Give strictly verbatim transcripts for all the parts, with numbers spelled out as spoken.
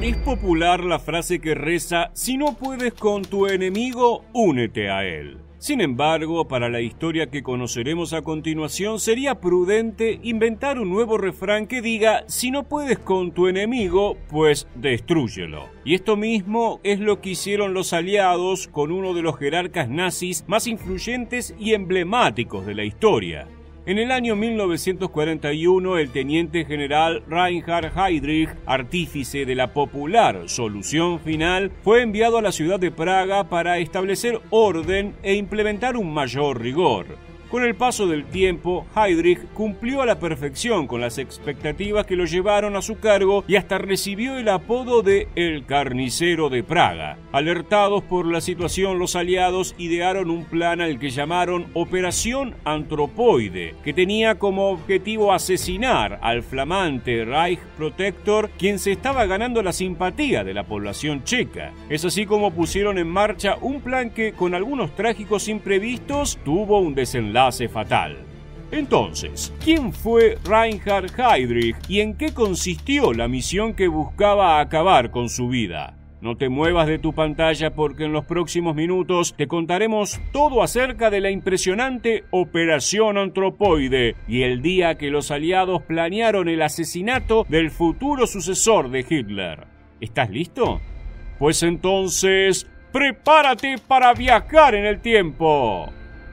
Es popular la frase que reza: si no puedes con tu enemigo, únete a él. Sin embargo, para la historia que conoceremos a continuación, sería prudente inventar un nuevo refrán que diga: si no puedes con tu enemigo, pues destrúyelo. Y esto mismo es lo que hicieron los aliados con uno de los jerarcas nazis más influyentes y emblemáticos de la historia. En el año mil novecientos cuarenta y uno, el teniente general Reinhard Heydrich, artífice de la popular solución final, fue enviado a la ciudad de Praga para establecer orden e implementar un mayor rigor. Con el paso del tiempo, Heydrich cumplió a la perfección con las expectativas que lo llevaron a su cargo y hasta recibió el apodo de El Carnicero de Praga. Alertados por la situación, los aliados idearon un plan al que llamaron Operación Antropoide, que tenía como objetivo asesinar al flamante Reich Protector, quien se estaba ganando la simpatía de la población checa. Es así como pusieron en marcha un plan que, con algunos trágicos imprevistos, tuvo un desenlace fatal. Entonces, ¿quién fue Reinhard Heydrich y en qué consistió la misión que buscaba acabar con su vida? No te muevas de tu pantalla porque en los próximos minutos te contaremos todo acerca de la impresionante Operación Antropoide y el día que los aliados planearon el asesinato del futuro sucesor de Hitler. ¿Estás listo? Pues entonces, prepárate para viajar en el tiempo.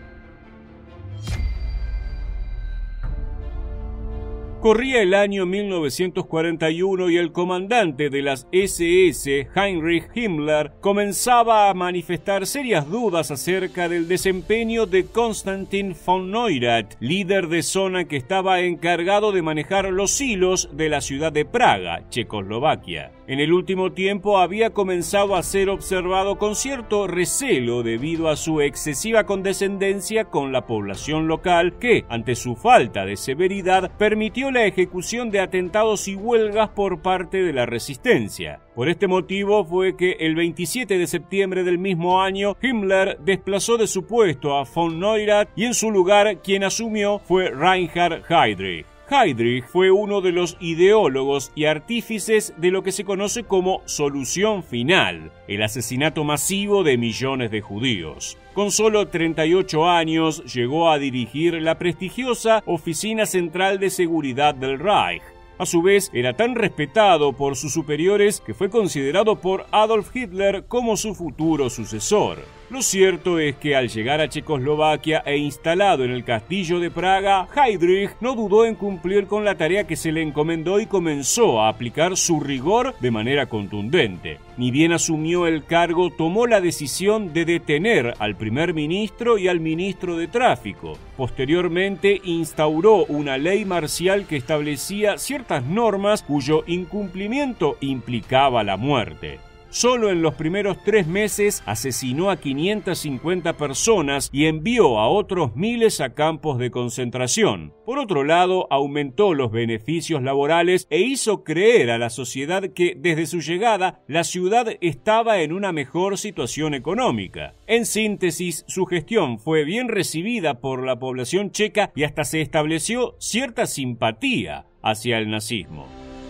Corría el año mil novecientos cuarenta y uno y el comandante de las ese ese, Heinrich Himmler, comenzaba a manifestar serias dudas acerca del desempeño de Konstantin von Neurath, líder de zona que estaba encargado de manejar los hilos de la ciudad de Praga, Checoslovaquia. En el último tiempo había comenzado a ser observado con cierto recelo debido a su excesiva condescendencia con la población local que, ante su falta de severidad, permitió la ejecución de atentados y huelgas por parte de la resistencia. Por este motivo fue que el veintisiete de septiembre del mismo año, Himmler desplazó de su puesto a von Neurath y en su lugar quien asumió fue Reinhard Heydrich. Heydrich fue uno de los ideólogos y artífices de lo que se conoce como solución final, el asesinato masivo de millones de judíos. Con solo treinta y ocho años llegó a dirigir la prestigiosa Oficina Central de Seguridad del Reich. A su vez, era tan respetado por sus superiores que fue considerado por Adolf Hitler como su futuro sucesor. Lo cierto es que al llegar a Checoslovaquia e instalado en el castillo de Praga, Heydrich no dudó en cumplir con la tarea que se le encomendó y comenzó a aplicar su rigor de manera contundente. Ni bien asumió el cargo, tomó la decisión de detener al primer ministro y al ministro de tráfico. Posteriormente, instauró una ley marcial que establecía ciertas normas cuyo incumplimiento implicaba la muerte. Solo en los primeros tres meses asesinó a quinientas cincuenta personas y envió a otros miles a campos de concentración. Por otro lado, aumentó los beneficios laborales e hizo creer a la sociedad que, desde su llegada, la ciudad estaba en una mejor situación económica. En síntesis, su gestión fue bien recibida por la población checa y hasta se estableció cierta simpatía hacia el nazismo.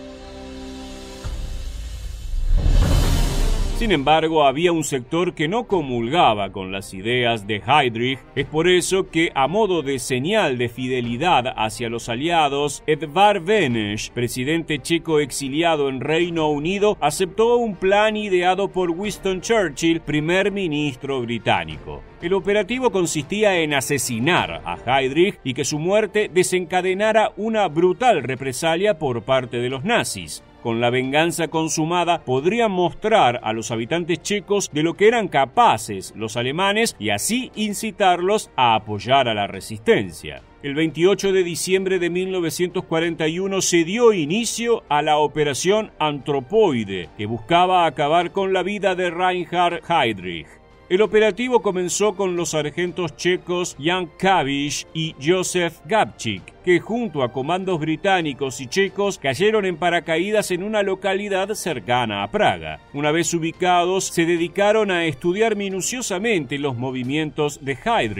Sin embargo, había un sector que no comulgaba con las ideas de Heydrich. Es por eso que, a modo de señal de fidelidad hacia los aliados, Edvard Beneš, presidente checo exiliado en Reino Unido, aceptó un plan ideado por Winston Churchill, primer ministro británico. El operativo consistía en asesinar a Heydrich y que su muerte desencadenara una brutal represalia por parte de los nazis. Con la venganza consumada, podrían mostrar a los habitantes checos de lo que eran capaces los alemanes y así incitarlos a apoyar a la resistencia. El veintiocho de diciembre de mil novecientos cuarenta y uno se dio inicio a la Operación Antropoide, que buscaba acabar con la vida de Reinhard Heydrich. El operativo comenzó con los sargentos checos Jan Kavish y Josef Gabčík, que junto a comandos británicos y checos cayeron en paracaídas en una localidad cercana a Praga. Una vez ubicados, se dedicaron a estudiar minuciosamente los movimientos de Heydrich.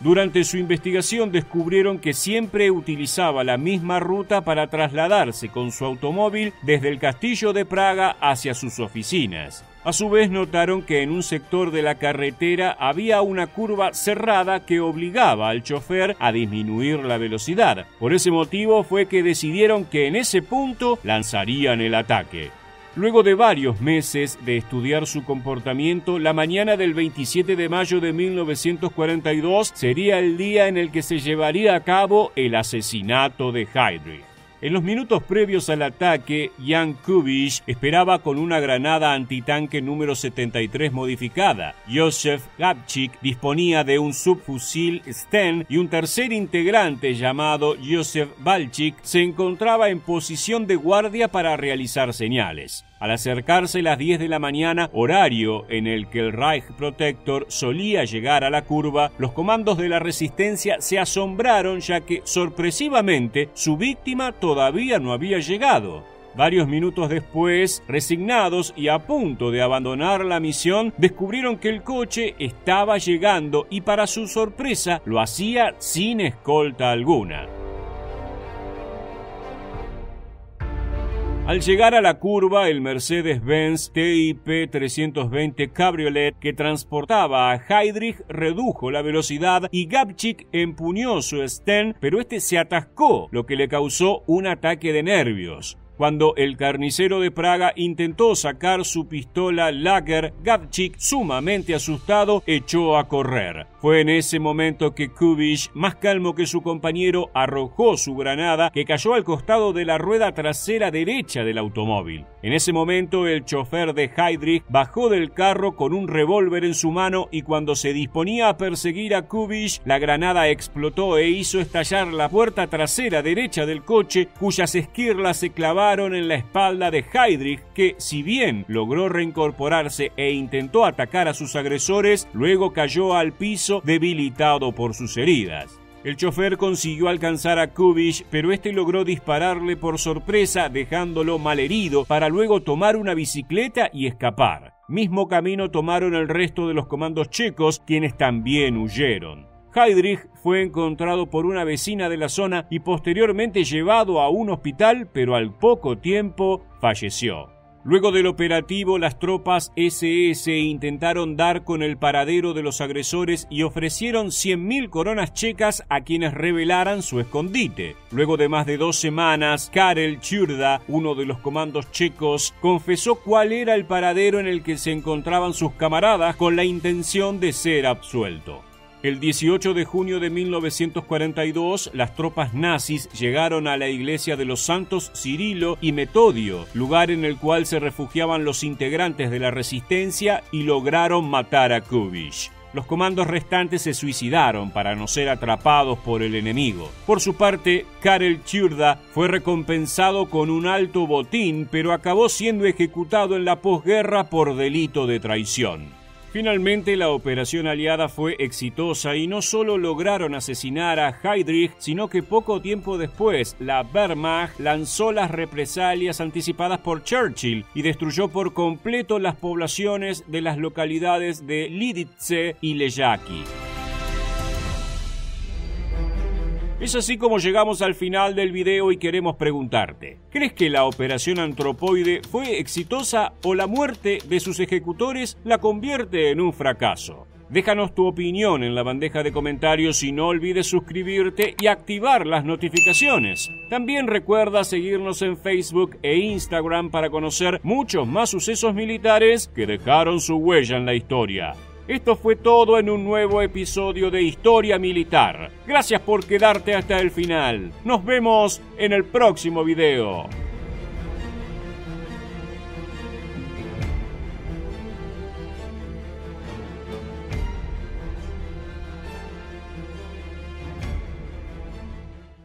Durante su investigación descubrieron que siempre utilizaba la misma ruta para trasladarse con su automóvil desde el castillo de Praga hacia sus oficinas. A su vez notaron que en un sector de la carretera había una curva cerrada que obligaba al chofer a disminuir la velocidad. Por ese motivo fue que decidieron que en ese punto lanzarían el ataque. Luego de varios meses de estudiar su comportamiento, la mañana del veintisiete de mayo de mil novecientos cuarenta y dos sería el día en el que se llevaría a cabo el asesinato de Heydrich. En los minutos previos al ataque, Jan Kubiš esperaba con una granada antitanque número setenta y tres modificada. Józef Gabčík disponía de un subfusil Sten y un tercer integrante llamado Józef Balčík se encontraba en posición de guardia para realizar señales. Al acercarse las diez de la mañana, horario en el que el Reich Protector solía llegar a la curva, los comandos de la resistencia se asombraron ya que, sorpresivamente, su víctima todavía no había llegado. Varios minutos después, resignados y a punto de abandonar la misión, descubrieron que el coche estaba llegando y, para su sorpresa, lo hacía sin escolta alguna. Al llegar a la curva, el Mercedes-Benz T I P trescientos veinte Cabriolet que transportaba a Heydrich redujo la velocidad y Gabčík empuñó su Sten, pero este se atascó, lo que le causó un ataque de nervios. Cuando el carnicero de Praga intentó sacar su pistola Lager, Gabčík, sumamente asustado, echó a correr. Fue en ese momento que Kubiš, más calmo que su compañero, arrojó su granada que cayó al costado de la rueda trasera derecha del automóvil. En ese momento el chofer de Heydrich bajó del carro con un revólver en su mano y cuando se disponía a perseguir a Kubiš, la granada explotó e hizo estallar la puerta trasera derecha del coche, cuyas esquirlas se clavaron en la espalda de Heydrich, que, si bien logró reincorporarse e intentó atacar a sus agresores, luego cayó al piso debilitado por sus heridas. El chofer consiguió alcanzar a Kubiš, pero este logró dispararle por sorpresa, dejándolo malherido, para luego tomar una bicicleta y escapar. Mismo camino tomaron el resto de los comandos checos, quienes también huyeron. Heydrich fue encontrado por una vecina de la zona y posteriormente llevado a un hospital, pero al poco tiempo falleció. Luego del operativo, las tropas ese ese intentaron dar con el paradero de los agresores y ofrecieron cien mil coronas checas a quienes revelaran su escondite. Luego de más de dos semanas, Karel Čurda, uno de los comandos checos, confesó cuál era el paradero en el que se encontraban sus camaradas con la intención de ser absuelto. El dieciocho de junio de mil novecientos cuarenta y dos, las tropas nazis llegaron a la iglesia de los santos Cirilo y Metodio, lugar en el cual se refugiaban los integrantes de la resistencia, y lograron matar a Kubiš. Los comandos restantes se suicidaron para no ser atrapados por el enemigo. Por su parte, Karel Čurda fue recompensado con un alto botín, pero acabó siendo ejecutado en la posguerra por delito de traición. Finalmente, la operación aliada fue exitosa y no solo lograron asesinar a Heydrich, sino que poco tiempo después la Wehrmacht lanzó las represalias anticipadas por Churchill y destruyó por completo las poblaciones de las localidades de Lidice y Lejaki. Es así como llegamos al final del video y queremos preguntarte: ¿crees que la operación Antropoide fue exitosa o la muerte de sus ejecutores la convierte en un fracaso? Déjanos tu opinión en la bandeja de comentarios y no olvides suscribirte y activar las notificaciones. También recuerda seguirnos en Facebook e Instagram para conocer muchos más sucesos militares que dejaron su huella en la historia. Esto fue todo en un nuevo episodio de Historia Militar. Gracias por quedarte hasta el final. Nos vemos en el próximo video.